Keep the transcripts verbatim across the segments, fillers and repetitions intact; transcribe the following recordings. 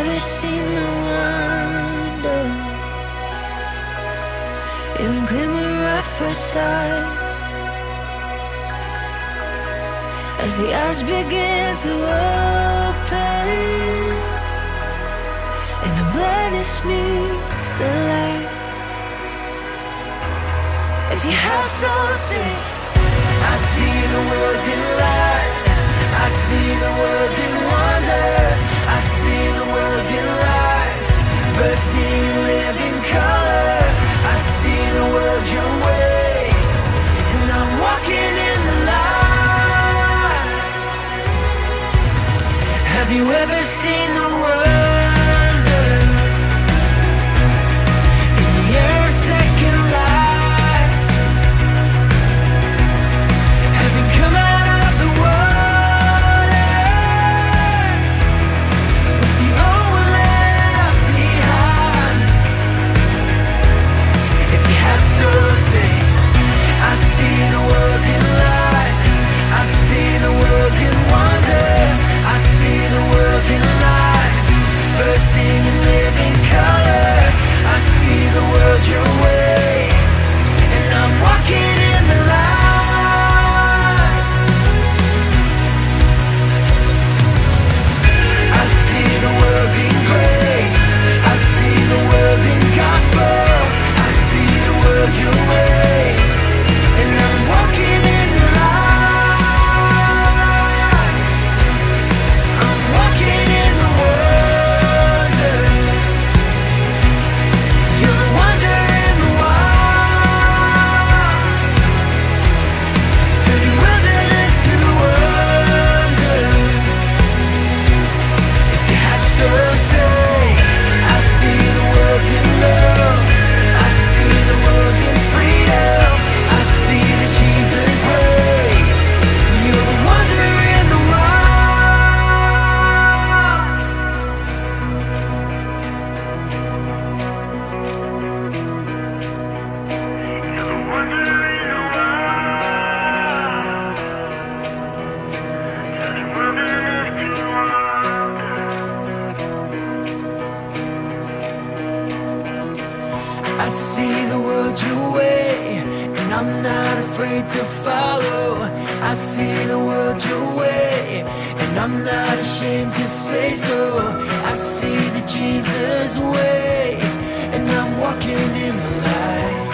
ever seen the wonder in the glimmer at first sight? As the eyes begin to open and the blindness meets the light. If you have soul, sing. I see the world in light, I see the world in wonder, I see the world in light, bursting in living color. I see the world your way, and I'm walking in the light. Have you ever seen the wonder in the air of second life? Having come out of the waters with the old one left behind. If you have soul, say, I see the world in light, I see the world in wonder, I see the world in light, bursting in living color. I see the world your way, and I'm walking in the light. I see the world in grace, I see the world in gospel, I see the world your way, and I'm walking in the light. I'm walking in the wonder. You're the wonder in the wild, turning wilderness to wonder. If you have soul, say, I see the world in love, I see the world in freedom, I see the Jesus way. You're the wonder in the wild. You're the wonder in the wild, turning wilderness to wonder. I see the world your way, and I'm not afraid to follow. I see the world your way, and I'm not ashamed to say so. I see the Jesus way, and I'm walking in the light.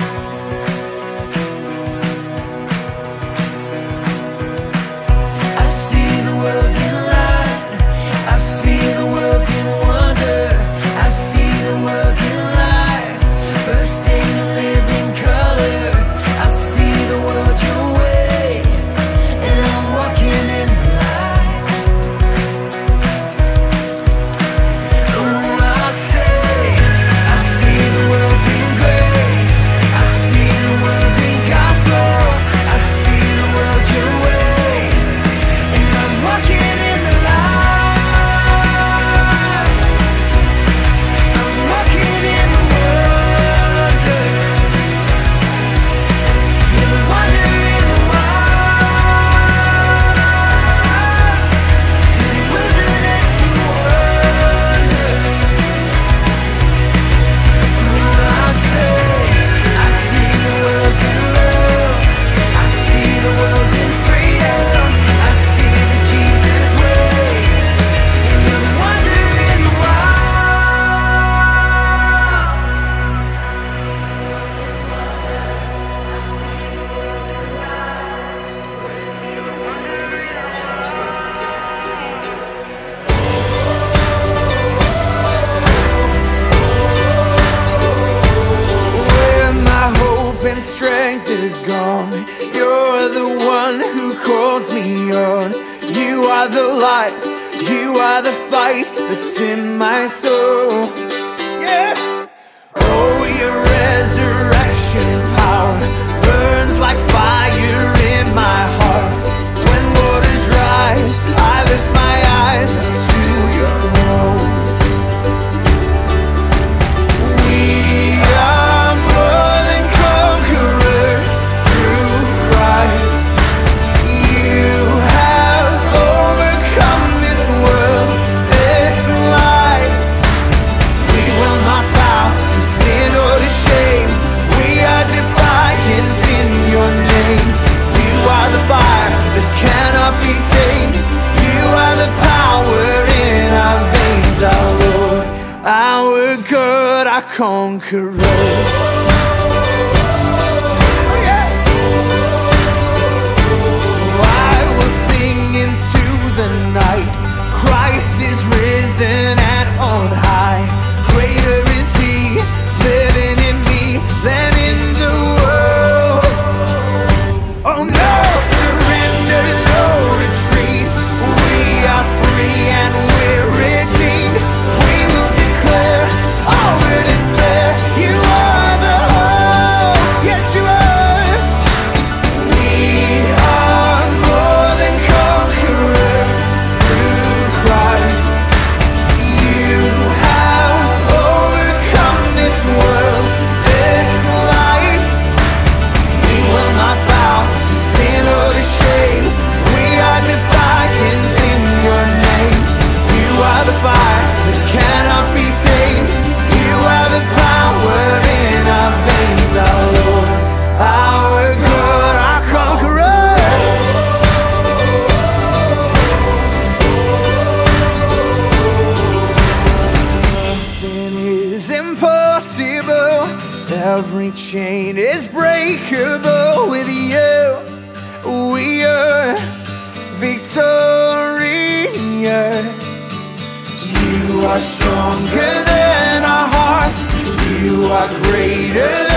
I see the world in light, I see the world in wonder, I see the world in light, bursting in living color. I see the world your way, and I'm walking in the light. Oh, I say, I see the world in grace, I see the world in gospel, I see the world your way, and I'm walking in the light. I'm walking in the wonder. You're the wonder in the wild, turning wilderness to wonder. Oh, I say, I see the world in love, I see the world in freedom, I see the Jesus way. You're the wonder in the wild. Where my hope and strength is gone, you're the one who calls me on. You are the life, you are the fight that's in my soul. Yeah. Oh, your resurrection power burns like fire in my heart. When waters rise, I lift my eyes up to your throne. We are more than conquerors through Christ. You have overcome this world, this life. conqueror. Christ is risen and on high. Greater is He living in me than in the world. Oh, no surrender, no retreat. We are free and we're redeemed. We will declare over despair, you are the hope. Yes, you are. We are more than conquerors. Every chain is breakable with you. We are victorious. You are stronger than our hearts. You are greater